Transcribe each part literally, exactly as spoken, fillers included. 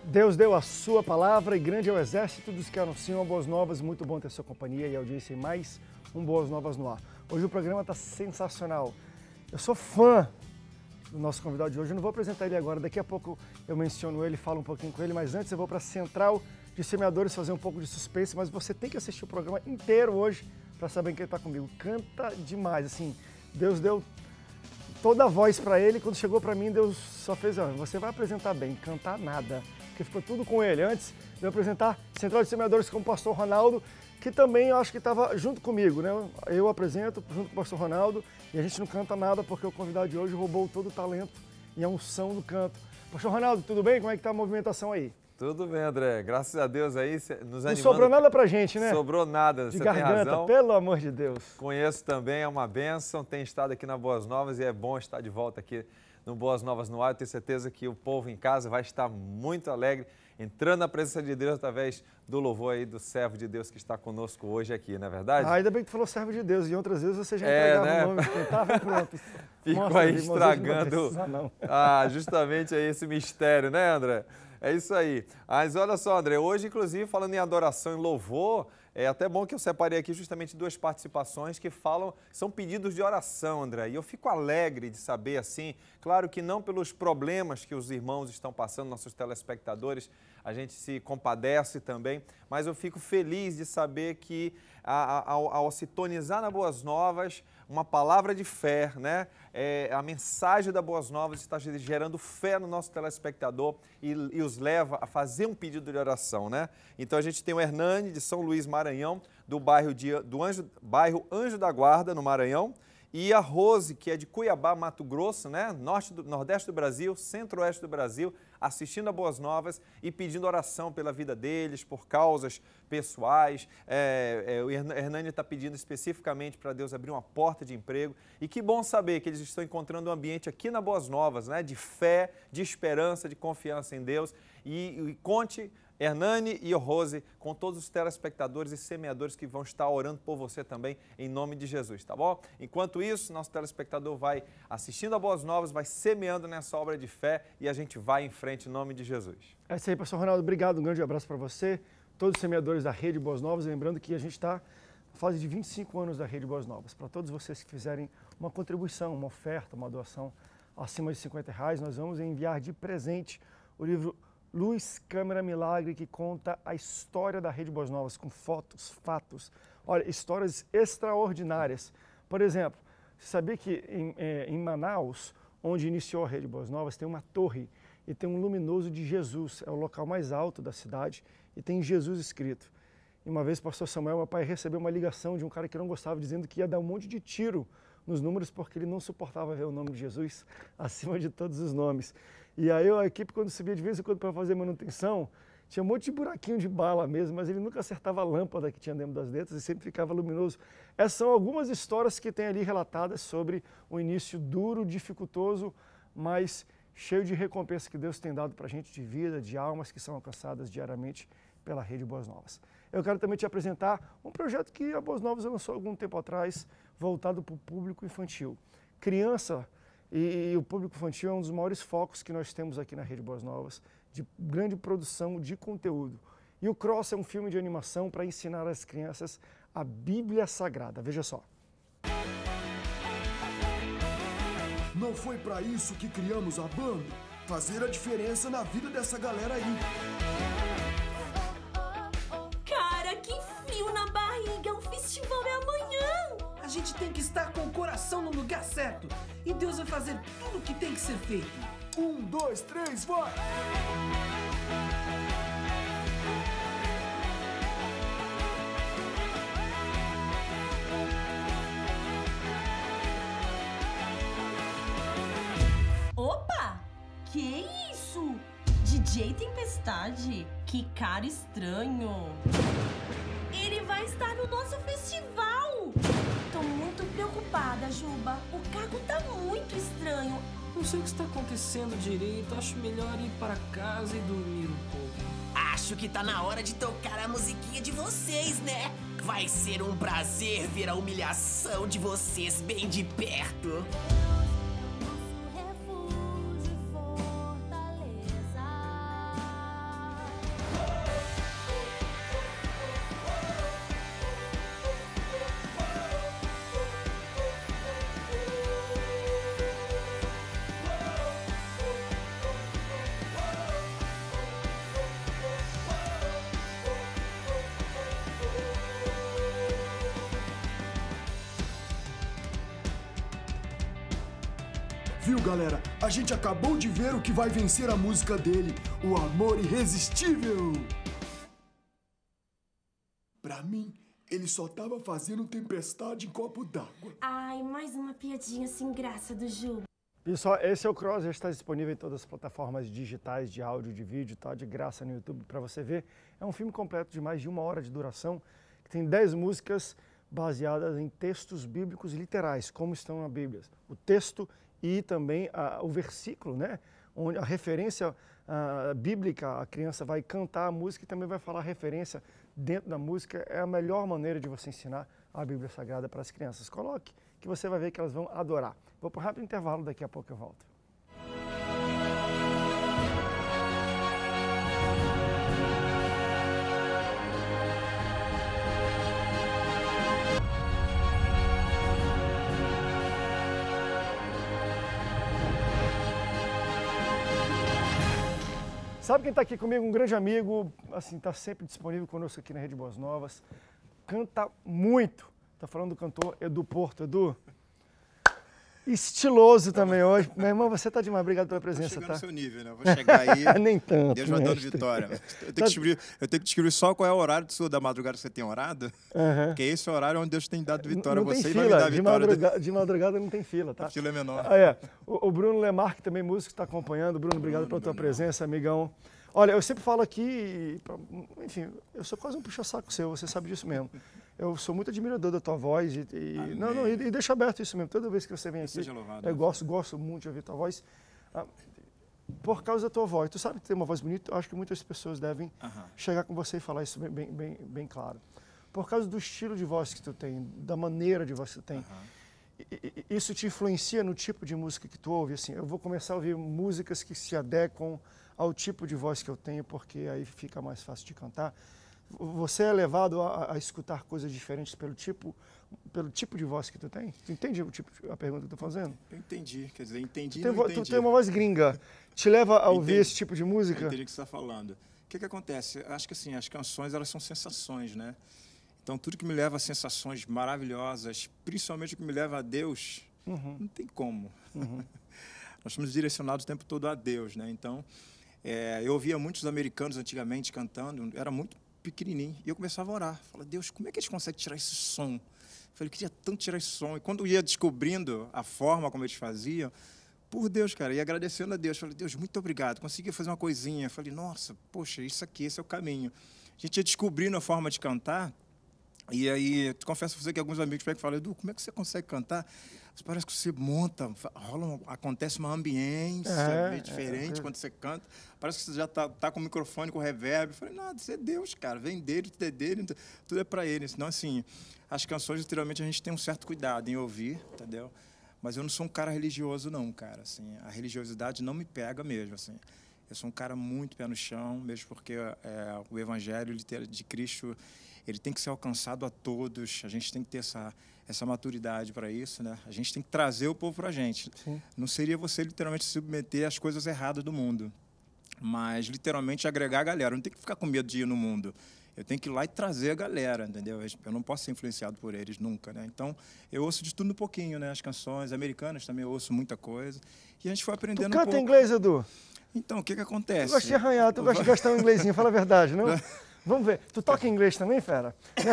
Deus deu a sua palavra e grande é o exército dos que anunciam boas novas. Muito bom ter sua companhia e audiência em mais um Boas Novas no Ar. Hoje o programa está sensacional. Eu sou fã do nosso convidado de hoje. Eu não vou apresentar ele agora, daqui a pouco eu menciono ele, falo um pouquinho com ele, mas antes eu vou para a Central de Semeadores fazer um pouco de suspense, mas você tem que assistir o programa inteiro hoje para saber quem está comigo. Canta demais, assim, Deus deu toda a voz para ele. Quando chegou para mim, Deus só fez, ó, você vai apresentar bem, cantar nada, porque ficou tudo com ele. Antes de eu apresentar Central de Semeadores com o pastor Ronaldo, que também eu acho que estava junto comigo, né? Eu apresento junto com o pastor Ronaldo e a gente não canta nada porque o convidado de hoje roubou todo o talento e a unção do canto. Pastor Ronaldo, tudo bem? Como é que tá a movimentação aí? Tudo bem, André. Graças a Deus aí, nos animando. Não sobrou nada pra gente, né? Sobrou nada, de você garganta, tem razão. Pelo amor de Deus. Conheço também, é uma bênção, tenho estado aqui na Boas Novas e é bom estar de volta aqui no Boas Novas no Ar. Eu tenho certeza que o povo em casa vai estar muito alegre, entrando na presença de Deus através do louvor aí do servo de Deus que está conosco hoje aqui, não é verdade? Ah, ainda bem que tu falou servo de Deus, e outras vezes você já É, entregava né? o nome, tentava e pronto. Ficou Mostra, aí irmãos, estragando não precisa, não. ah, justamente aí esse mistério, né, André? É isso aí. Mas olha só, André, hoje, inclusive, falando em adoração e louvor, é até bom que eu separei aqui justamente duas participações que falam, são pedidos de oração, André. E eu fico alegre de saber assim, claro que não pelos problemas que os irmãos estão passando, nossos telespectadores, a gente se compadece também, mas eu fico feliz de saber que ao, ao sintonizar na Boas Novas, uma palavra de fé, né? É, a mensagem da Boas Novas está gerando fé no nosso telespectador e, e os leva a fazer um pedido de oração, né? Então a gente tem o Hernani de São Luís, Maranhão, do bairro, de, do Anjo, bairro Anjo da Guarda, no Maranhão, e a Rose, que é de Cuiabá, Mato Grosso, né? Norte do, Nordeste do Brasil, Centro-Oeste do Brasil, assistindo a Boas Novas e pedindo oração pela vida deles, por causas pessoais. É, é, o Hernani está pedindo especificamente para Deus abrir uma porta de emprego. E que bom saber que eles estão encontrando um ambiente aqui na Boas Novas, né? De fé, de esperança, de confiança em Deus. E, e conte, Hernani e Rose, com todos os telespectadores e semeadores que vão estar orando por você também, em nome de Jesus, tá bom? Enquanto isso, nosso telespectador vai assistindo a Boas Novas, vai semeando nessa obra de fé e a gente vai em frente em nome de Jesus. É isso aí, pastor Ronaldo, obrigado, um grande abraço para você, todos os semeadores da Rede Boas Novas, lembrando que a gente está na fase de vinte e cinco anos da Rede Boas Novas. Para todos vocês que fizerem uma contribuição, uma oferta, uma doação acima de cinquenta reais, nós vamos enviar de presente o livro Luz, Câmera, Milagre, que conta a história da Rede Boas Novas, com fotos, fatos, olha, histórias extraordinárias. Por exemplo, você sabia que em, é, em Manaus, onde iniciou a Rede Boas Novas, tem uma torre e tem um luminoso de Jesus, é o local mais alto da cidade e tem Jesus escrito. E uma vez o pastor Samuel, meu pai, recebeu uma ligação de um cara que não gostava, dizendo que ia dar um monte de tiro nos números porque ele não suportava ver o nome de Jesus acima de todos os nomes. E aí a equipe, quando subia de vez em quando para fazer manutenção, tinha um monte de buraquinho de bala mesmo, mas ele nunca acertava a lâmpada que tinha dentro das letras e sempre ficava luminoso. Essas são algumas histórias que tem ali relatadas sobre o início duro, dificultoso, mas cheio de recompensa que Deus tem dado para a gente, de vida, de almas que são alcançadas diariamente pela Rede Boas Novas. Eu quero também te apresentar um projeto que a Boas Novas lançou algum tempo atrás, voltado para o público infantil. Criança e, e o público infantil é um dos maiores focos que nós temos aqui na Rede Boas Novas, de grande produção de conteúdo. E o Cross é um filme de animação para ensinar às crianças a Bíblia Sagrada. Veja só. Não foi para isso que criamos a banda? Fazer a diferença na vida dessa galera aí. Cara, que frio na barriga! O festival é amanhã! A gente tem que estar com o coração no lugar certo. E Deus vai fazer tudo o que tem que ser feito. Um, dois, três, vai! Opa! Que isso? D J Tempestade? Que cara estranho! Ele vai estar no nosso festival! Tô muito preocupada, Juba. O cargo tá muito estranho. Não sei o que está acontecendo direito. Acho melhor ir para casa e dormir um pouco. Acho que tá na hora de tocar a musiquinha de vocês, né? Vai ser um prazer ver a humilhação de vocês bem de perto. Viu, galera? A gente acabou de ver o que vai vencer a música dele, o Amor Irresistível. Pra mim, ele só tava fazendo tempestade em copo d'água. Ai, mais uma piadinha sem graça do Ju. Pessoal, esse é o Cross, já está disponível em todas as plataformas digitais de áudio, de vídeo, tá de graça no YouTube para você ver. É um filme completo de mais de uma hora de duração, que tem dez músicas baseadas em textos bíblicos literais, como estão na Bíblia. O texto e também a, o versículo, né? Onde a referência a, bíblica, a criança vai cantar a música e também vai falar a referência dentro da música. É a melhor maneira de você ensinar a Bíblia Sagrada para as crianças. Coloque, que você vai ver que elas vão adorar. Vou para um rápido intervalo, daqui a pouco eu volto. Sabe quem está aqui comigo? Um grande amigo, assim, está sempre disponível conosco aqui na Rede Boas Novas. Canta muito. Está falando do cantor Edu Porto. Edu, estiloso também hoje. Meu irmão, você está demais. Obrigado pela presença, chegando tá? no seu nível, né? Vou chegar aí. Nem tanto. Deus vai dando mestre. vitória. Eu tenho, que descobrir, eu tenho que descobrir só qual é o horário do seu, da madrugada que você tem orado. Uhum. Porque esse é o horário onde Deus tem dado vitória não a você tem e vai me fila. dar De vitória. madrugada, de madrugada não tem fila, tá? A fila é menor. Ah, é. O, o Bruno Lemar, que também músico, está acompanhando. Bruno, obrigado Bruno, pela tua Bruno. presença, amigão. Olha, eu sempre falo aqui, enfim, eu sou quase um puxa-saco seu, você sabe disso mesmo. Eu sou muito admirador da tua voz e, e não, não, e, e deixa aberto isso mesmo. Toda vez que você vem aqui, Seja louvado, eu gosto, gosto muito de ouvir tua voz. Ah, por causa da tua voz, tu sabe que tem uma voz bonita, eu acho que muitas pessoas devem uh-huh. chegar com você e falar isso bem, bem, bem, bem claro. Por causa do estilo de voz que tu tem, da maneira de voz que tu tem, uh-huh. isso te influencia no tipo de música que tu ouve? Assim, eu vou começar a ouvir músicas que se adequam ao tipo de voz que eu tenho, porque aí fica mais fácil de cantar. Você é levado a, a escutar coisas diferentes pelo tipo, pelo tipo de voz que tu tem? Tu entende o tipo, a pergunta que eu estou fazendo? Eu entendi, quer dizer, entendi tu tem, não entendi. Tu tem uma voz gringa, te leva a ouvir entendi. esse tipo de música? Eu entendi o que você está falando. O que que acontece? Eu acho que assim, as canções, elas são sensações, né? Então, tudo que me leva a sensações maravilhosas, principalmente o que me leva a Deus, uhum. não tem como. Uhum. Nós somos direcionados o tempo todo a Deus, né? Então, é, eu ouvia muitos americanos antigamente cantando, era muito pequenininho, e eu começava a orar. Falei, Deus, como é que eles conseguem tirar esse som? Eu falei, eu queria tanto tirar esse som. E quando eu ia descobrindo a forma como eles faziam, por Deus, cara, e agradecendo a Deus, falei, Deus, muito obrigado, consegui fazer uma coisinha. Eu falei, nossa, poxa, isso aqui, esse é o caminho. A gente ia descobrindo a forma de cantar, e aí, te confesso a você que alguns amigos pegam e falam, Edu, como é que você consegue cantar? Parece que você monta, rola uma, acontece uma ambiência é, meio diferente é, é. quando você canta. Parece que você já está tá com o microfone, com reverb. Eu falei, não, isso é Deus, cara. Vem dele, tudo é dele, tudo é para ele. Então, assim, as canções, literalmente, a gente tem um certo cuidado em ouvir, entendeu? Mas eu não sou um cara religioso, não, cara. Assim, a religiosidade não me pega mesmo, assim. Eu sou um cara muito pé no chão, mesmo porque é, o evangelho de Cristo, ele tem que ser alcançado a todos. A gente tem que ter essa... essa maturidade para isso, né? A gente tem que trazer o povo para a gente. Sim. Não seria você literalmente se submeter às coisas erradas do mundo, mas literalmente agregar a galera. Eu não tenho que ficar com medo de ir no mundo. Eu tenho que ir lá e trazer a galera, entendeu? Eu não posso ser influenciado por eles nunca, né? Então, eu ouço de tudo um pouquinho, né? As canções americanas também eu ouço muita coisa. E a gente foi aprendendo tu um pouco. Tu canta pouco. inglês, Edu? Então, o que que acontece? Tu gosta de arranhar, tu gosta de gastar um inglesinho, fala a verdade, não? Vamos ver. Tu toca inglês também, fera?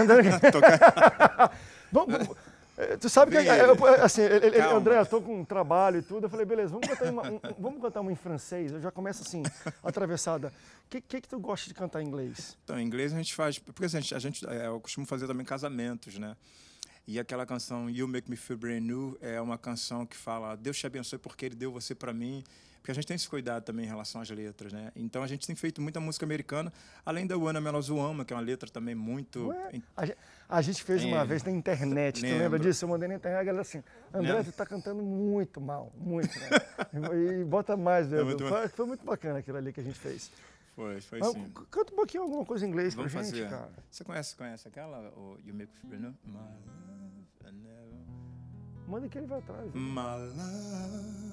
Vamos... Tu sabe que, assim, ele, ele, André, eu estou com um trabalho e tudo, eu falei, beleza, vamos cantar uma, um, vamos cantar uma em francês, eu já começo assim, atravessada. O que, que que tu gosta de cantar em inglês? Então, em inglês a gente faz, porque assim, a gente, é, eu costumo fazer também casamentos, né? E aquela canção You Make Me Feel Brand New é uma canção que fala, Deus te abençoe porque Ele deu você para mim. Porque a gente tem esse cuidado também em relação às letras, né? Então a gente tem feito muita música americana, além da Uana Melosuama, que é uma letra também muito... Ué, a, gente, a gente fez é, uma vez na internet, lembra. Tu lembra disso? Eu mandei na internet, a galera assim, André, lembra? Tu tá cantando muito mal, muito mal. e, e bota mais, velho. É muito foi, foi muito bacana aquilo ali que a gente fez. Foi, foi Mas, sim. Canta um pouquinho alguma coisa em inglês Vamos pra fazer. gente, cara. Você conhece, conhece aquela? O You Make Me Feel Brand New? My love, I never... Manda que ele vai atrás. Né? My love,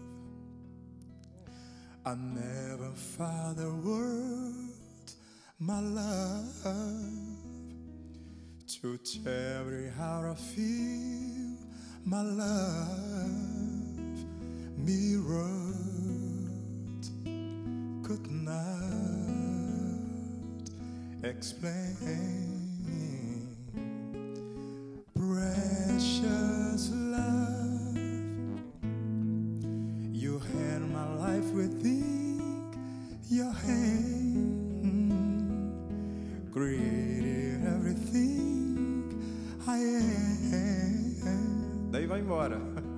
I never found the words, my love, to tell you how I feel, my love, mirrors could not explain. Precious love, you had my life within your hand, created everything I am. Daí vai embora.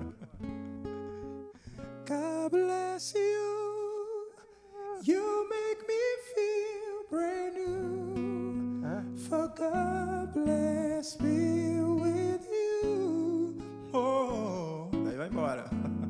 God bless you, you make me feel brand new. For God bless me with you. Oh, daí vai embora.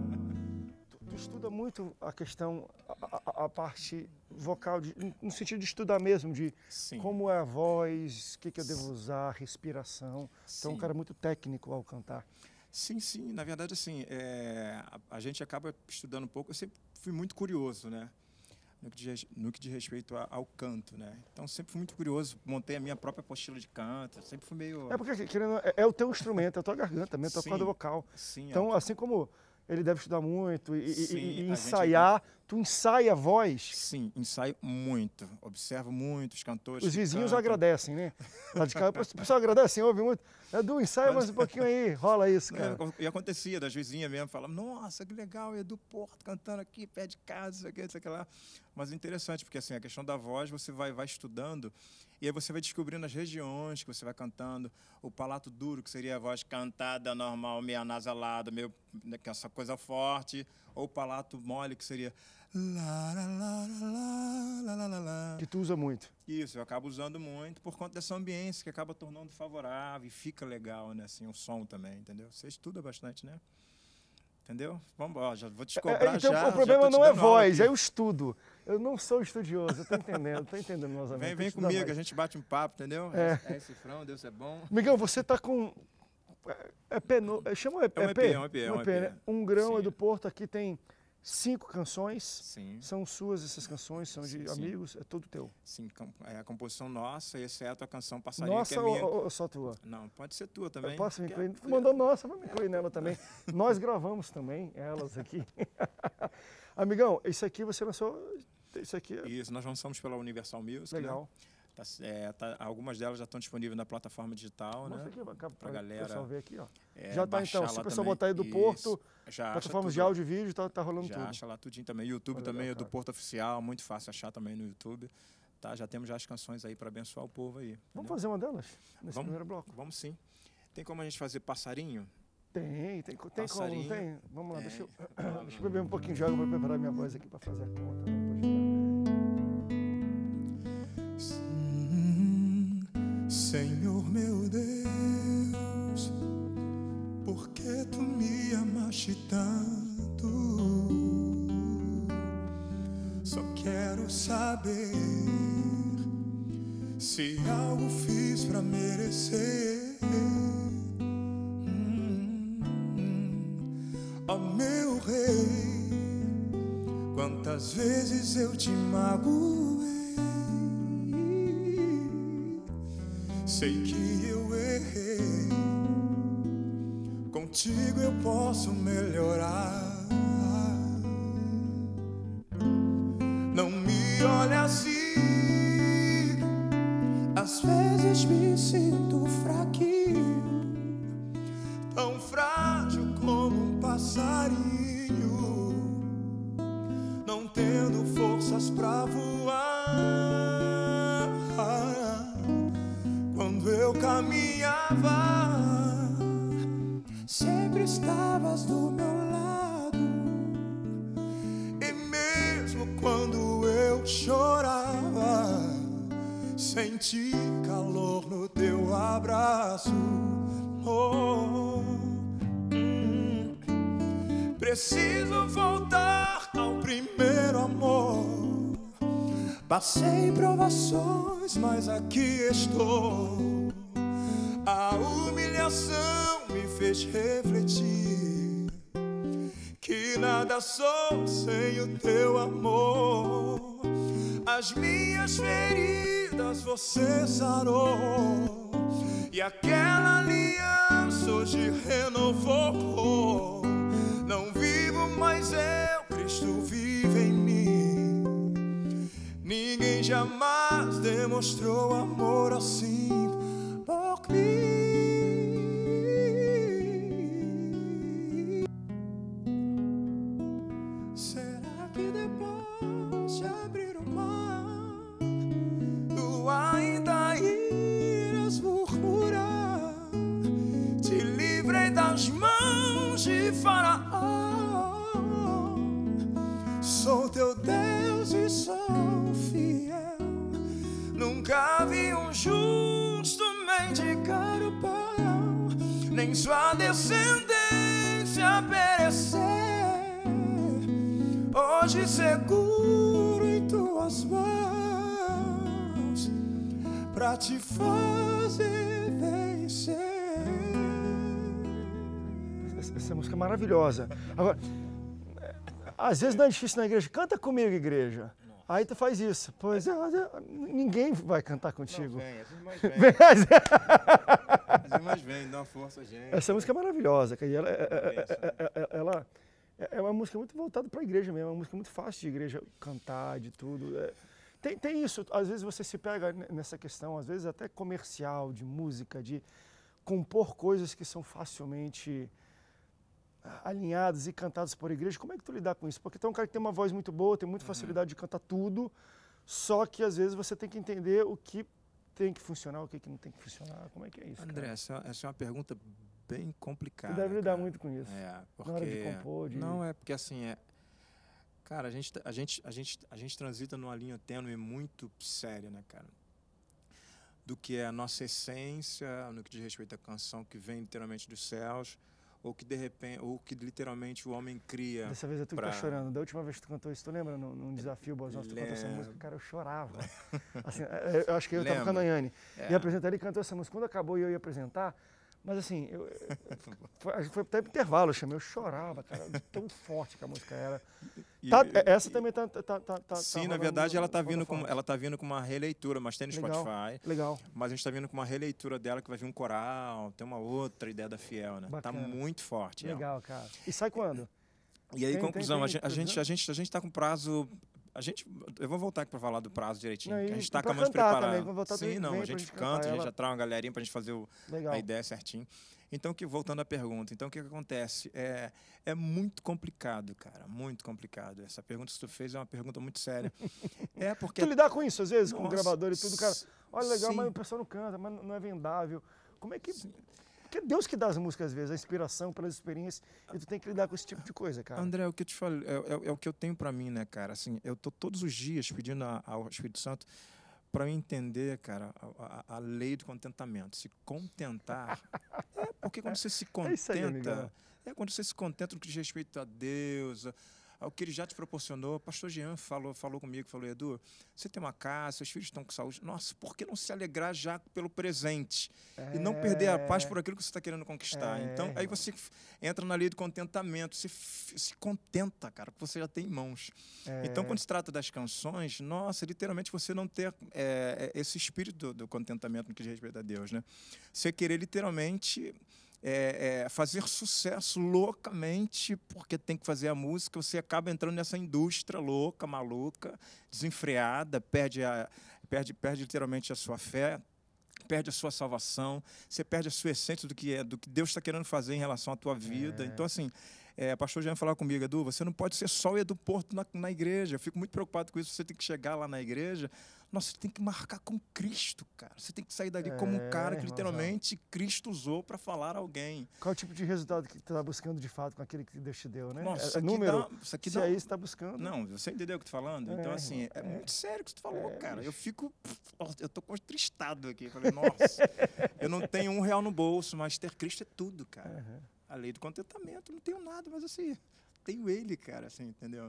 Tu, tu estuda muito a questão, a, a, a parte vocal, de, no sentido de estudar mesmo, de Sim. como é a voz, o que, que eu devo usar, respiração. Então, é um Sim. cara muito técnico ao cantar. Sim, sim. Na verdade, assim, é, a, a gente acaba estudando um pouco. Eu sempre fui muito curioso, né? No que diz, no que diz respeito a, ao canto, né? Então, sempre fui muito curioso. Montei a minha própria apostila de canto. Sempre fui meio... É porque, querendo, é, é o teu instrumento, é a tua garganta mesmo, é a tua Sim. corda vocal. Sim, Então, é. assim como ele deve estudar muito e, e- Sim, e- e a gente- ensaiar, tu ensaia a voz. Sim, ensaio muito. Observo muito os cantores. Os que vizinhos cantam. agradecem, né? Lá de casa, o pessoal agradece, ouve muito. Edu, ensaia mais um pouquinho aí, rola isso, cara. É, e acontecia, das vizinhas mesmo, falavam, nossa, que legal, Edu Porto cantando aqui, pé de casa, isso aqui, isso aqui lá. Mas é interessante, porque assim, a questão da voz, você vai, vai estudando, e aí você vai descobrindo as regiões que você vai cantando, o palato duro, que seria a voz cantada normal, meio anasalada, meio, né, que é essa coisa forte, ou o palato mole, que seria... lá, lá, lá, lá, lá, lá, lá, lá. Que tu usa muito. Isso, eu acabo usando muito por conta dessa ambiência que acaba tornando favorável e fica legal, né? Assim, o som também, entendeu? Você estuda bastante, né? Entendeu? Vamos, ó, já vou te É, cobrar então, já. o problema já tô te não é dando aula voz, aqui. é o estudo. Eu não sou estudioso, eu tô entendendo, tô entendendo, meus amigos. Vem, tem vem que estudar comigo, mais. a gente bate um papo, entendeu? É. É, é cifrão, Deus é bom. Miguel, você tá com... É, é P, no, é, chama E P? É um E P, é um E P, é um E P. né? Um Grão Sim. é do Porto, aqui tem cinco canções. Sim, São suas essas canções, são de Sim, sim. amigos, é todo teu. sim, com- é a composição nossa, exceto a canção Passarinho, Nossa que é ou, minha. ou- ou só tua? Não, pode ser tua também. Eu posso me Porque- incluir? Tu mandou nossa, vou me incluir nela também. Nós gravamos também, elas aqui. Amigão, isso aqui você lançou, isso aqui é Isso, nós lançamos pela Universal Music. legal. Né? Tá, é, tá- algumas delas já estão disponíveis na plataforma digital, Mostra né? aqui, para Pra o galera, pessoal ver aqui, ó. É, Já tá baixar então, se lá o pessoal também. botar aí do Isso. Porto, Já acha plataformas de tudo. áudio e vídeo, tá, tá rolando Já tudo. acha lá tudinho também. YouTube Olha, também é legal, do cara. Porto Oficial, muito fácil achar também no YouTube. Tá? Já temos já as canções aí para abençoar o povo aí. Vamos entendeu? fazer uma delas nesse Vamos. primeiro bloco? Vamos sim. Tem como a gente fazer passarinho? Tem, tem, tem como, não Passarinho. tem? Vamos lá, É. deixa, eu, deixa eu beber um pouquinho de água para preparar minha voz aqui para fazer a conta. Né? Hum, Senhor meu Deus, por que tu me amaste tanto? Só quero saber se algo fiz pra merecer. Hum, Ó meu rei, quantas vezes eu te magoei. Sei que eu errei, contigo eu posso melhorar. Não me olhe assim, às vezes me sinto fraquinho, tão frágil como um passarinho, não tendo forças pra voar. Quando eu caminhava, sempre estavas do meu lado. E mesmo quando eu chorava, senti calor no teu abraço. Oh, hum. Preciso voltar ao primeiro amor. Passei provações, mas aqui estou. A humilhação me fez refletir que nada sou sem o teu amor. As minhas feridas você sarou, e aquela aliança hoje renovou. Não vivo mais eu jamais demonstrou amor assim por mim. Será que depois de abrir o mar, tu ainda irás murmurar? Te livrei das mãos de Faraó, sou teu Deus e sou fiel. Nunca vi um justo mendigar o pão, nem sua descendência perecer. Hoje seguro em tuas mãos, pra te fazer vencer. Essa, essa música é maravilhosa. Agora, às vezes não é difícil na igreja. Canta comigo, igreja. Aí tu faz isso. Pois é, ninguém vai cantar contigo. Não, vem, as irmãs vêm. Vem. As irmãs vêm, dá uma força a gente. Essa música é maravilhosa. Cara. E ela, é, é, é, ela é uma música muito voltada para a igreja mesmo. É uma música muito fácil de igreja cantar, de tudo. É, tem, tem isso. Às vezes você se pega nessa questão, às vezes até comercial, de música, de compor coisas que são facilmente alinhadas e cantadas por igreja. Como é que tu lidar com isso? Porque tem um cara que tem uma voz muito boa, tem muita facilidade de cantar tudo, só que às vezes você tem que entender o que tem que funcionar, o que, que não tem que funcionar. Como é que é isso, André, essa, essa é uma pergunta bem complicada. Tu deve lidar cara. muito com isso. É, porque... Na hora de compor, de... Não, é porque assim, é... Cara, a gente, a, gente, a, gente, a gente transita numa linha tênue muito séria, né, cara? Do que é a nossa essência, no que diz respeito à canção que vem literalmente dos céus, ou que de repente, ou que literalmente o homem cria. Dessa vez eu tô pra... chorando. Da última vez que tu cantou isso, tu lembra? Num, num desafio Boas Novas, tu cantou essa música, cara, eu chorava. Assim, eu acho que eu Lembra? tava com a Nayane. É. E apresentar, ele cantou essa música. Quando acabou e eu ia apresentar, mas assim, eu, foi, foi até intervalo, eu chamei, eu chorava, cara, de tão forte que a música era. E, Tá, e, essa também tá, tá, tá, tá Sim, tá na verdade ela tá no, vindo com ela tá vindo com uma releitura, mas tem no legal, Spotify. Legal. Mas a gente tá vindo com uma releitura dela que vai vir um coral, tem uma outra ideia da Fiel, né? Bacana. Tá muito forte. Legal, cara. E sai quando? E aí, Tem- conclusão, tem- a, gente, a, tem gente, a, gente, a gente tá com prazo. A gente, eu vou voltar aqui para falar do prazo direitinho. Não, que a e- gente tá e pra acabando de cantar preparar. também, vamos voltar Sim, também, não, vem a pra gente gente canta, cantar a gente ela. já traz uma galerinha pra gente fazer o, Legal. a ideia certinho. Então, que, voltando à pergunta, então o que, que acontece? É, é muito complicado, cara, muito complicado. Essa pergunta que tu fez é uma pergunta muito séria. É porque... Tu lidar com isso às vezes, com Nossa, gravador e tudo, cara. Olha, legal, sim. mas o pessoal não canta, mas não é vendável. Como é que... Porque é Deus que dá as músicas às vezes, a inspiração pelas experiências, e tu tem que lidar com esse tipo de coisa, cara. André, o que eu te falei, é, é, é o que eu tenho para mim, né, cara? Assim, eu tô todos os dias pedindo a, ao Espírito Santo para eu entender, cara, a, a, a lei do contentamento. Se contentar. É porque quando você se É isso aí, contenta, amigão. é quando você se contenta no que diz respeito a Deus, a- ao que ele já te proporcionou. O pastor Jean falou, falou comigo, falou: Edu, você tem uma casa, seus filhos estão com saúde. Nossa, por que não se alegrar já pelo presente? E não perder a paz por aquilo que você está querendo conquistar. É, Então, aí irmão. você f- entra na lei do contentamento, se, f- se contenta, cara, porque você já tem em mãos. É. Então, quando se trata das canções, nossa, literalmente você não ter é, é, esse espírito do, do contentamento no que diz respeito a Deus, né? Você querer literalmente é, é, fazer sucesso loucamente, porque tem que fazer a música, você acaba entrando nessa indústria louca, maluca, desenfreada, perde, a, perde, perde literalmente a sua fé, perde a sua salvação, você perde a sua essência do que, é, do que Deus está querendo fazer em relação à tua vida. É. Então, assim, é, o pastor Jean falava comigo: Edu, você não pode ser só o Edu Porto na, na igreja. Eu fico muito preocupado com isso. Você tem que chegar lá na igreja, nossa, você tem que marcar com Cristo, cara. Você tem que sair dali como um É, cara que irmãozão. literalmente Cristo usou para falar a alguém. Qual é o tipo de resultado que tu está buscando de fato com aquele que Deus te deu, né? Nossa, é, isso é aqui número, dá- isso aqui se dá é um- isso que tá buscando. Não, você entendeu o que eu tô falando? É, Então, assim, irmão, é, é. muito sério o que você falou, É, cara. bicho. Eu fico... Eu tô contristado aqui. Falei, nossa, eu não tenho um real no bolso, mas ter Cristo é tudo, cara. Aham. A lei do contentamento, não tenho nada, mas assim, tenho ele, cara, assim, entendeu?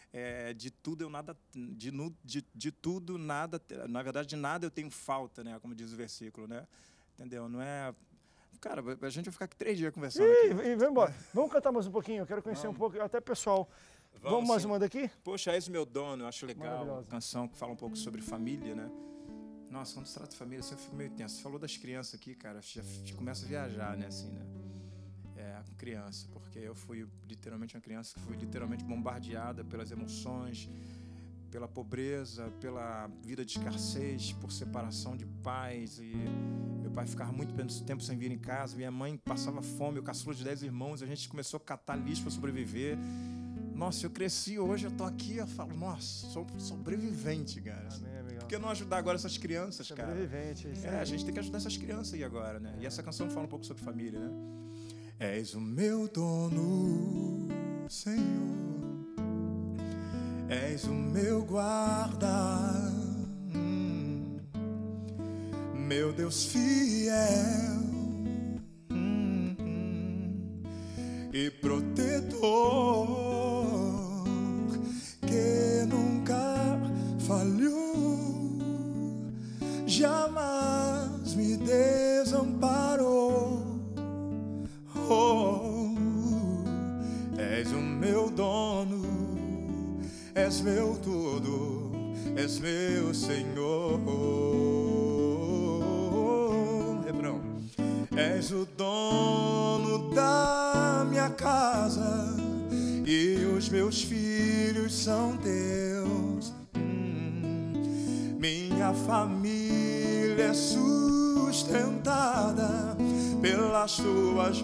É, de tudo eu nada, de, nu- de, de tudo nada, na verdade de nada eu tenho falta, né? Como diz o versículo, né? Entendeu? Não é... Cara, a gente vai ficar aqui três dias conversando Ih, aqui. e vamos embora. Vamos cantar mais um pouquinho, eu quero conhecer um pouco, até pessoal. Vamos, mais sim. uma daqui? Poxa, esse meu dono, eu acho legal. Maravilhosa. Uma canção que fala um pouco sobre família, né? Nossa, quando se trata de família, assim, eu fico meio tenso. Você falou das crianças aqui, cara, já f- começa a viajar, né, assim, né? É, com criança, porque eu fui literalmente uma criança que foi literalmente bombardeada pelas emoções, pela pobreza, pela vida de escassez, por separação de pais. E meu pai ficava muito tempo sem vir em casa, minha mãe passava fome, eu caçula de dez irmãos, a gente começou a catar lixo para sobreviver. Nossa, eu cresci, hoje eu tô aqui, eu falo, nossa, sou sobrevivente, cara. Amém, amigão. Por que não ajudar agora essas crianças, cara? Sobrevivente, isso É, aí. a gente tem que ajudar essas crianças aí agora, né? E essa canção fala um pouco sobre família, né? És o meu dono, Senhor. És o meu guarda, hum, meu Deus fiel, hum, hum, e protetor, que nunca falhou, jamais me desamparou. Oh, és o meu dono, és meu tudo, és meu Senhor. Refrão. És o dono da minha casa e os meus filhos são teus. Hum, minha família é sustentada pelas tuas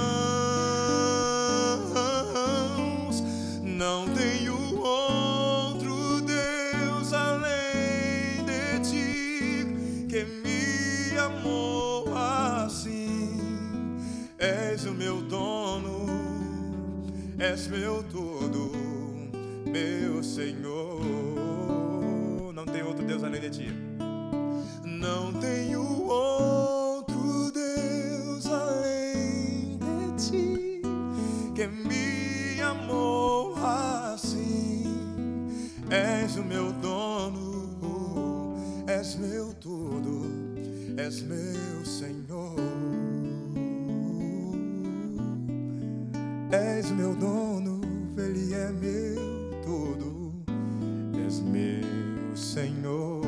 mãos. Não tenho outro Deus além de ti que me amou assim. És o meu dono, és meu tudo, meu Senhor. Não tenho outro Deus além de ti. Não tenho outro Deus além de ti que me amou assim. És o meu dono, és meu tudo, és meu Senhor. És meu dono, Ele é meu tudo, és meu Senhor.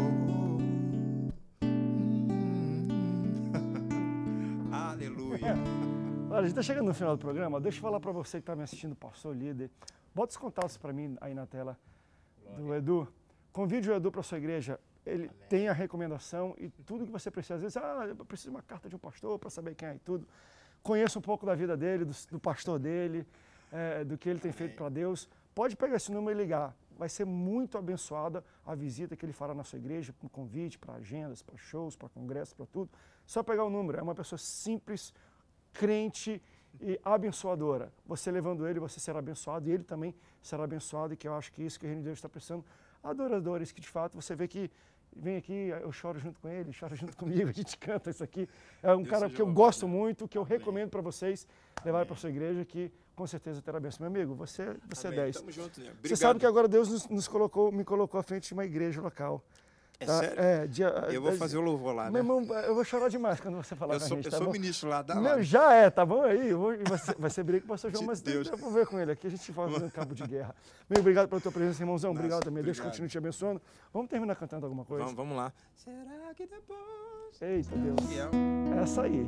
Aleluia. Olha, a gente está chegando no final do programa. Deixa eu falar para você que está me assistindo, pastor, líder. Bota os contatos para mim aí na tela do Edu. Convide o Edu para a sua igreja. Ele Amém. Tem a recomendação e tudo que você precisa. Às vezes, ah, eu preciso de uma carta de um pastor para saber quem é e tudo. Conheça um pouco da vida dele, do, do pastor dele, é, do que ele tem Amém. Feito para Deus. Pode pegar esse número e ligar. Vai ser muito abençoada a visita que ele fará na sua igreja, com convite para agendas, para shows, para congressos, para tudo. Só pegar o número. É uma pessoa simples, crente e abençoadora. Você levando ele, você será abençoado e ele também será abençoado, e que eu acho que isso que o Reino de Deus está precisando. Adoradores que de fato você vê que vem aqui, eu choro junto com ele, choro junto comigo, a gente canta isso aqui. É um Deus cara que eu gosto muito, que eu Amém. Recomendo para vocês levar para a sua igreja, que com certeza terá bênção. Meu amigo, você, você é dez. Tamo junto, né? Você sabe que agora Deus nos, nos colocou, me colocou à frente de uma igreja local. É tá? sério? É, dia, eu vou fazer o louvor lá, né? Meu irmão, eu vou chorar demais quando você falar eu com a sou, gente, Eu tá sou bom? ministro lá, dá Meu, lá. já é, tá bom? Aí, eu vou, vai, ser, vai ser briga com o pastor João, De mas Deus. eu vou ver com ele aqui, a gente vai fazer um cabo de guerra. Meu, obrigado pela tua presença, irmãozão, Nossa, obrigado também, Deus obrigado. continue te abençoando. Vamos terminar cantando alguma coisa? Vamos, vamos lá. Será que depois... Eita, Deus. Fiel. Essa aí.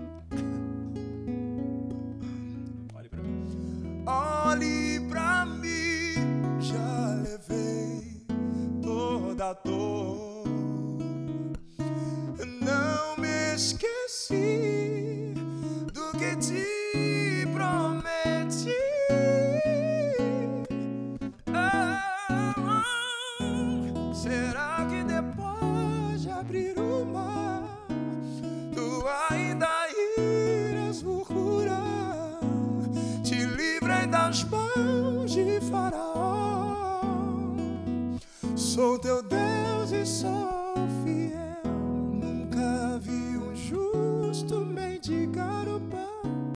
Olhe pra mim. Olhe pra mim, já levei toda a dor. Não me esqueci do que te prometi. Ah, será que depois de abrir o mar, tu ainda irás murmurar? Te livrei das mãos de Faraó. Sou teu Deus e sou